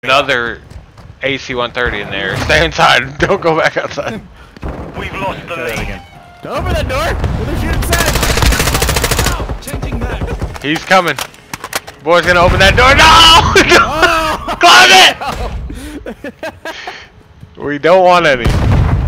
another AC-130 in there. Stay inside. Don't go back outside. We've lost the lead. Don't open that door! We're gonna shoot inside! Changing that. He's coming. Boy's gonna open that door. No! Close it! We don't want any.